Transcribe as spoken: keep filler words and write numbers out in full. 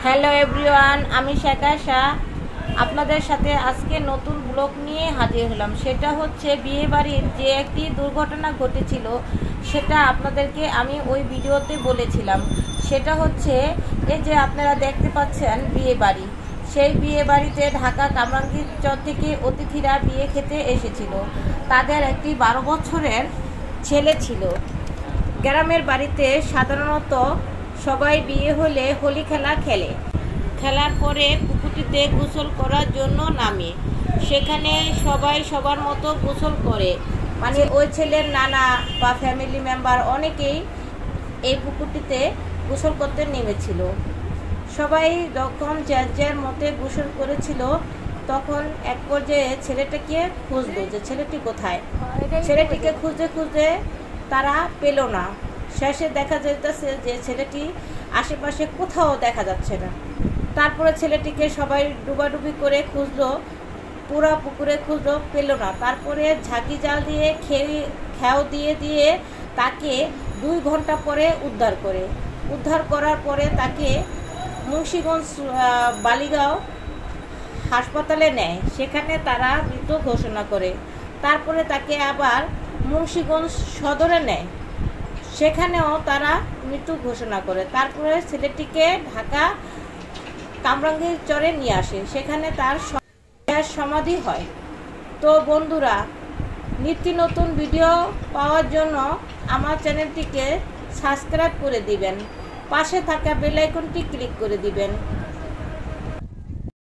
Hello everyone, আমি শেখ আয়েশা আপনাদের সাথে আজকে নতুন ব্লগ নিয়ে হাজির হলাম। সেটা হচ্ছে বিয়েবাড়ির যে একটি দুর্ঘটনা ঘটেছিল, সেটা আপনাদেরকে আমি ওই ভিডিওতে বলেছিলাম। সেটা হচ্ছে এই যে আপনারা দেখতে পাচ্ছেন বিয়েবাড়ি, সেই বিয়ে বাড়িতে ঢাকা কামরাঙ্গীরচর থেকে অতিথিরা বিয়ে খেতে এসেছিল। তাদের একটি বারো বছরের ছেলে ছিল। গ্রামের বাড়িতে সাধারণত সবাই বিয়ে হলে হোলি খেলা খেলে, খেলার পরে পুকুরটিতে গোসল করার জন্য নামে। সেখানে সবাই সবার মতো গোসল করে, মানে ওই ছেলের নানা বা ফ্যামিলি মেম্বার অনেকেই এই পুকুরটিতে গোসল করতে নেমেছিল। সবাই যখন যার যার মতে গোসল করেছিল, তখন এক পর্যায়ে ছেলেটাকে খুঁজলো যে ছেলেটি কোথায়। ছেলেটিকে খুঁজতে খুঁজতে তারা পেল না। শেষে দেখা যাইতেছে যে ছেলেটি আশেপাশে কোথাও দেখা যাচ্ছে না। তারপরে ছেলেটিকে সবাই ডুবাডুবি করে খুঁজলো, পুরা পুকুরে খুঁজলো, পেল না। তারপরে ঝাঁকি জাল দিয়ে খেয়ে খেয়াও দিয়ে দিয়ে তাকে দুই ঘন্টা পরে উদ্ধার করে উদ্ধার করার পরে তাকে মুন্সিগঞ্জ বালিগাঁও হাসপাতালে নেয়। সেখানে তারা মৃত ঘোষণা করে। তারপরে তাকে আবার মুন্সিগঞ্জ সদরে নেয়, সেখানেও তারা মৃত্যু ঘোষণা করে। তারপরে ছেলেটিকে ঢাকা কামরাঙ্গীরচরে নিয়ে আসে, সেখানে তার সমাধি হয়। তো বন্ধুরা, নিত্য নতুন ভিডিও পাওয়ার জন্য আমার চ্যানেলটিকে সাবস্ক্রাইব করে দিবেন, পাশে থাকা বেল আইকনটি ক্লিক করে দিবেন।